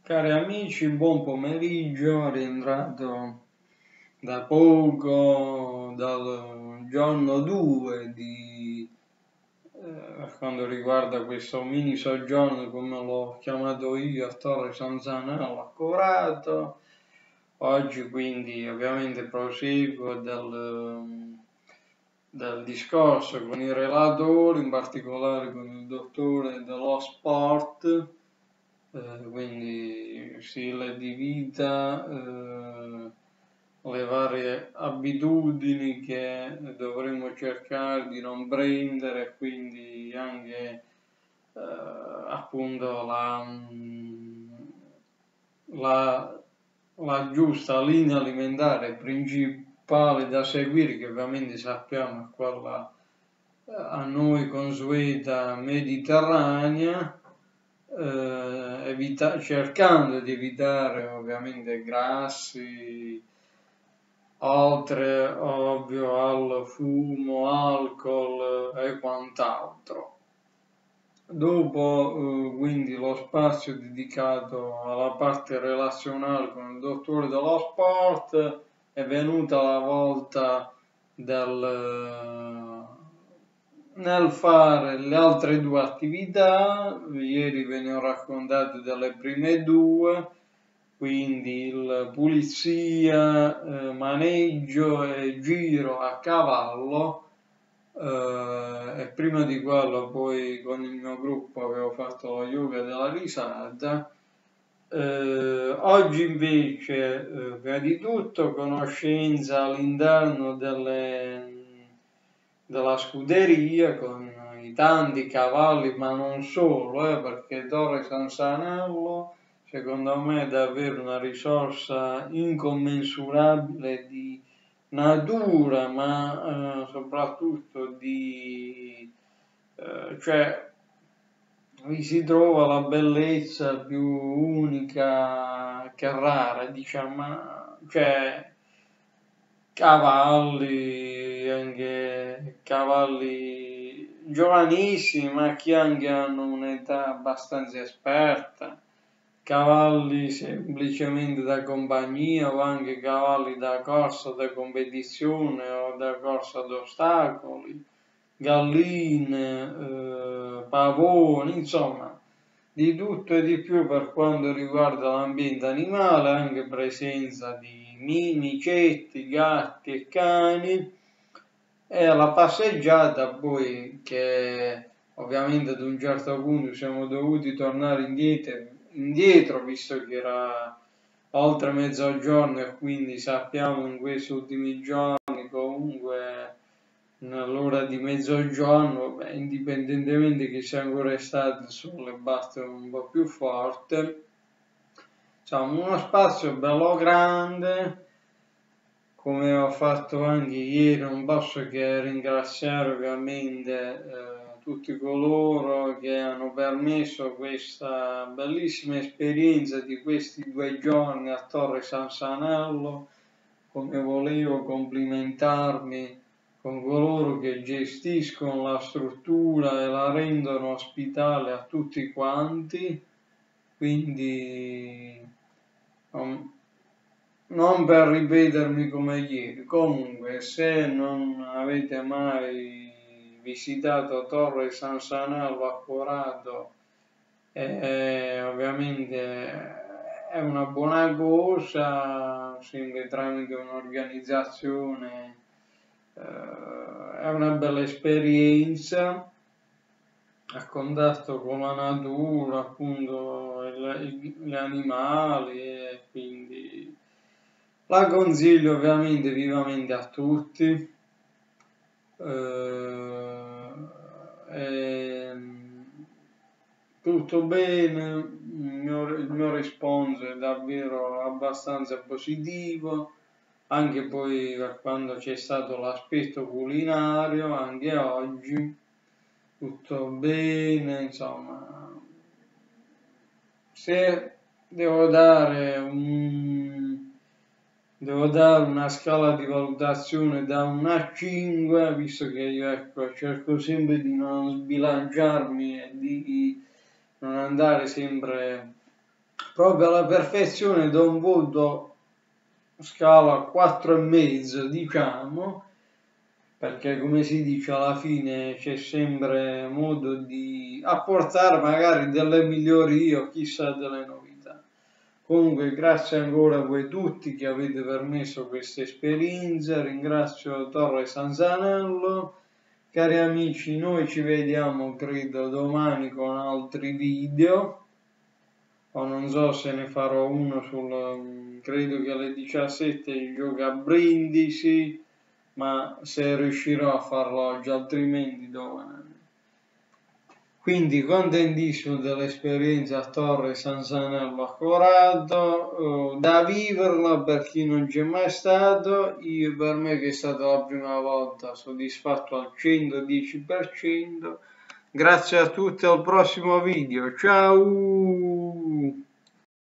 Cari amici, buon pomeriggio, rientrato da poco dal giorno 2 per quanto riguarda questo mini soggiorno, come l'ho chiamato io, a Torre San Zanello a Corato. Oggi quindi ovviamente proseguo del discorso con i relatori, in particolare con il dottore dello sport, quindi stile di vita, le varie abitudini che dovremmo cercare di non prendere, quindi anche appunto la, la giusta linea alimentare principale da seguire, che ovviamente sappiamo è quella a noi consueta mediterranea, cercando di evitare ovviamente grassi, oltre ovvio al fumo, alcol e quant'altro. Dopo quindi lo spazio dedicato alla parte relazionale con il dottore dello sport, è venuta la volta nel fare le altre due attività. Ieri ve ne ho raccontate delle prime due, quindi il pulizia, maneggio e giro a cavallo. E prima di quello poi con il mio gruppo avevo fatto lo yoga della risata. Oggi invece, prima di tutto, conoscenza all'interno della scuderia con i tanti cavalli, ma non solo, perché Torre San Sanello secondo me è davvero una risorsa incommensurabile di natura, ma soprattutto cioè vi si trova la bellezza più unica che rara, diciamo, cioè cavalli, anche cavalli giovanissimi, ma che anche hanno un'età abbastanza esperta, cavalli semplicemente da compagnia o anche cavalli da corsa, da competizione o da corsa ad ostacoli, galline, pavoni, insomma, di tutto e di più per quanto riguarda l'ambiente animale, anche presenza di micetti, gatti e cani, e la passeggiata poi che ovviamente ad un certo punto siamo dovuti tornare indietro visto che era oltre mezzogiorno e quindi sappiamo in questi ultimi giorni comunque nell'ora di mezzogiorno, indipendentemente che sia ancora estate, il sole batte un po' più forte. Insomma, uno spazio bello grande, come ho fatto anche ieri. Non posso che ringraziare ovviamente tutti coloro che hanno permesso questa bellissima esperienza di questi 2 giorni a Torre San Sanello, come volevo complimentarmi con coloro che gestiscono la struttura e la rendono ospitale a tutti quanti, quindi non per ripetermi come ieri. Comunque, se non avete mai visitato Torre San Sanello a Corato, ovviamente è una buona cosa, sempre tramite un'organizzazione, è una bella esperienza a contatto con la natura, appunto, gli animali, e quindi la consiglio ovviamente vivamente a tutti. Tutto bene, il mio responso è davvero abbastanza positivo, anche poi per quando c'è stato l'aspetto culinario, anche oggi, tutto bene, insomma. Se devo dare una scala di valutazione da 1 a 5, visto che io ecco, cerco sempre di non sbilanciarmi e di non andare sempre proprio alla perfezione, do un voto scala 4,5, diciamo, perché come si dice alla fine c'è sempre modo di apportare magari delle migliorie o chissà delle novità. Comunque grazie ancora a voi tutti che avete permesso questa esperienza, ringrazio Torre Sanzanello. Cari amici, noi ci vediamo credo domani con altri video, o non so se ne farò uno credo che alle 17 gioca a Brindisi, ma se riuscirò a farlo oggi, altrimenti domani. Quindi contentissimo dell'esperienza a Torre Sanzanello a Corato, da viverla per chi non c'è mai stato. Io, per me che è stata la prima volta, soddisfatto al 110%. Grazie a tutti, al prossimo video, ciao!